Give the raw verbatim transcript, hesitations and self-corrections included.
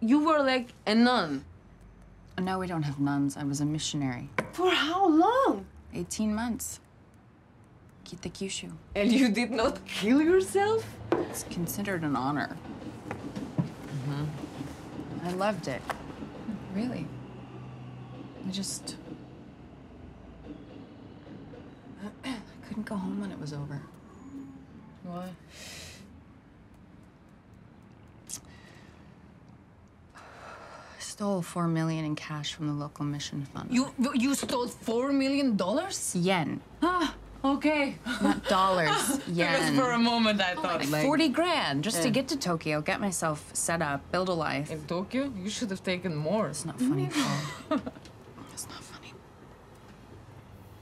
you were like a nun. No, we don't have nuns. I was a missionary. For how long? eighteen months. Kita Kyushu. And you did not kill yourself? It's considered an honor. Mm-hmm. I loved it. Really. I just... I couldn't go home when it was over. Why? Stole four million in cash from the local mission fund. You you stole four million dollars? Yen. Ah, okay. Not dollars, yen. Because for a moment I thought like forty grand just yeah. to get to Tokyo, get myself set up, build a life. In Tokyo, you should have taken more. It's not funny, Paul.